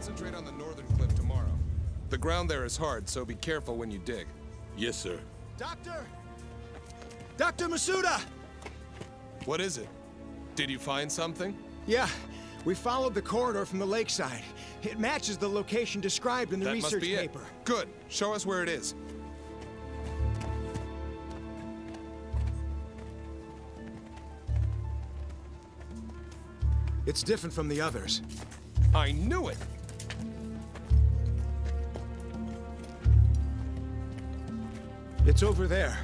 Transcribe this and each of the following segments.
concentrate on the northern cliff tomorrow. The ground there is hard, so be careful when you dig. Yes, sir. Doctor! Dr. Masuda! What is it? Did you find something? Yeah, we followed the corridor from the lakeside. It matches the location described in the research paper. Good. Show us where it is. It's different from the others. I knew it! It's over there.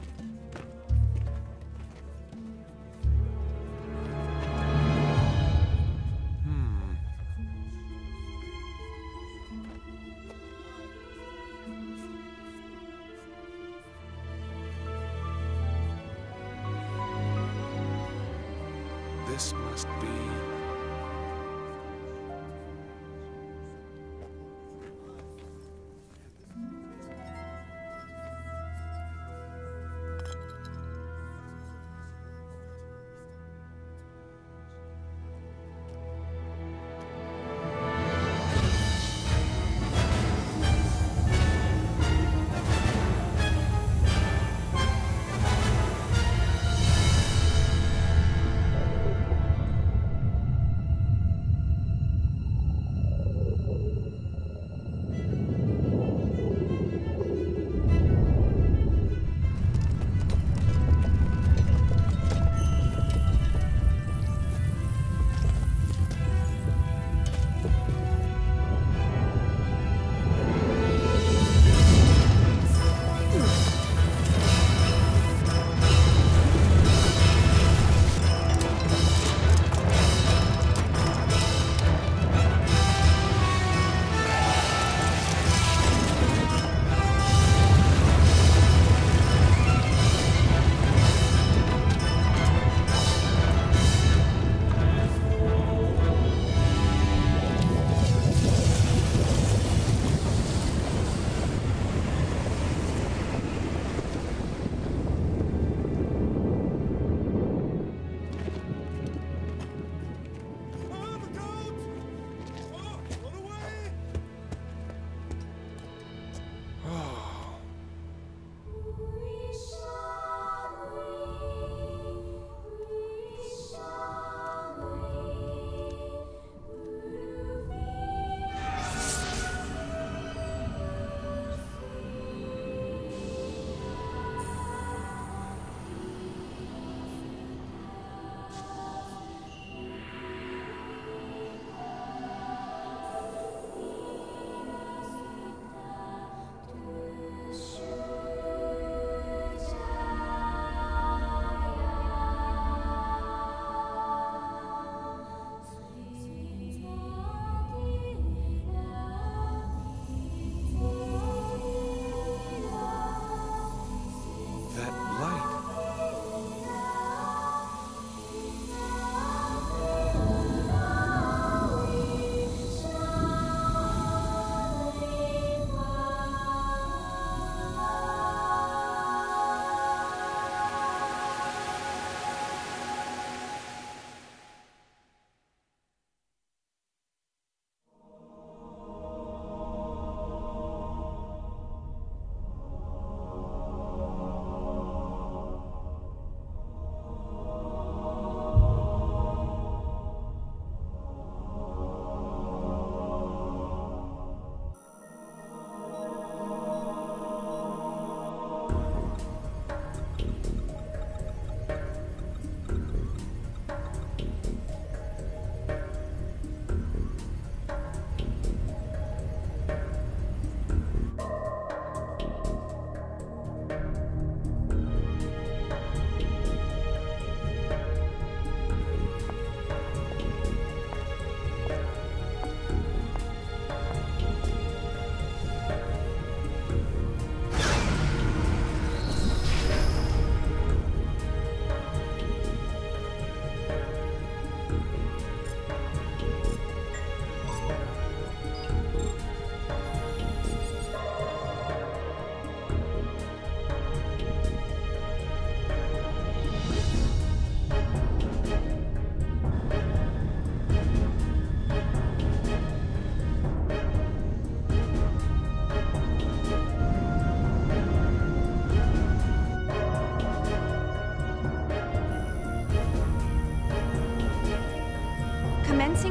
This must be...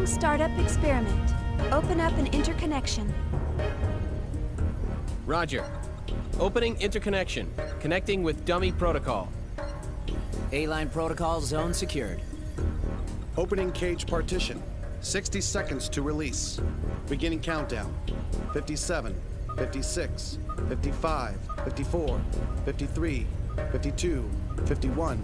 startup experiment. Open up an interconnection. Roger. Opening interconnection. Connecting with dummy protocol. A-line protocol zone secured. Opening cage partition. 60 seconds to release. Beginning countdown. 57, 56, 55, 54, 53, 52, 51.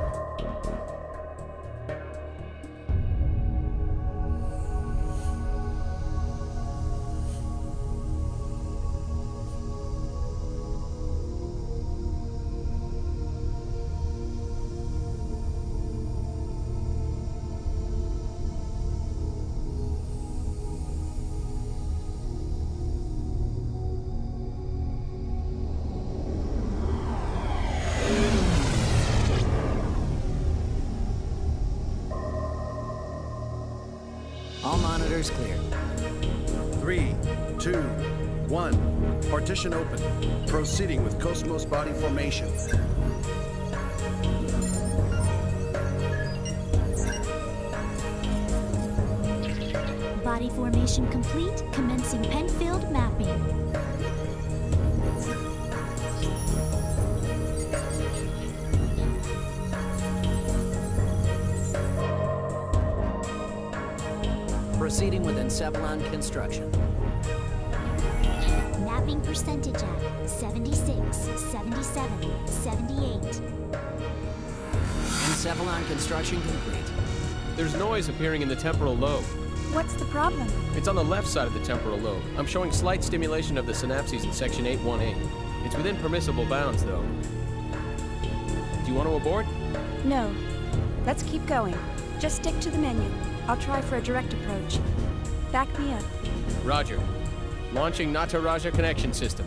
All monitors clear. 3, 2, 1. Partition open. Proceeding with KOS-MOS body formation. Body formation complete. Commencing Penfield mapping. Proceeding with Encephalon construction. Mapping percentage at 76, 77, 78. Encephalon construction complete. There's noise appearing in the temporal lobe. What's the problem? It's on the left side of the temporal lobe. I'm showing slight stimulation of the synapses in section 818. It's within permissible bounds, though. Do you want to abort? No. Let's keep going. Just stick to the menu. I'll try for a direct approach. Back me up. Roger. Launching Nataraja connection system.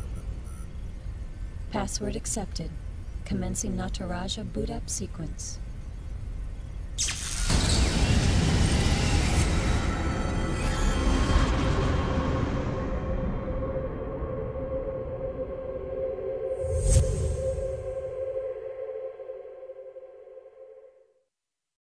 Password accepted. Commencing Nataraja boot up sequence.